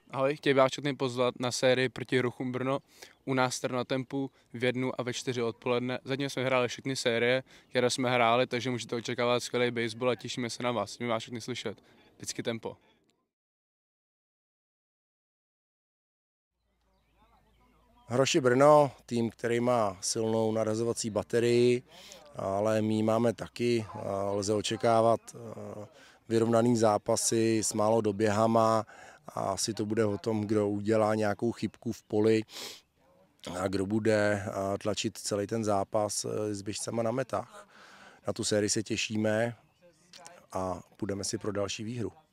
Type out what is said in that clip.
Ahoj, chtěl bych vás všechny pozvat na sérii proti Ruchům Brno u nás na Tempu v 1 a ve 4 odpoledne. Zatím jsme hráli všechny série, které jsme hráli, takže můžete očekávat skvělý baseball a těšíme se na vás. My vás všechny slyšet. Vždycky Tempo. Hroši Brno, tým, který má silnou narazovací baterii, ale my máme taky. Lze očekávat vyrovnaný zápasy s málo doběhama a asi to bude o tom, kdo udělá nějakou chybku v poli a kdo bude tlačit celý ten zápas s běžcema na metách. Na tu sérii se těšíme a půjdeme si pro další výhru.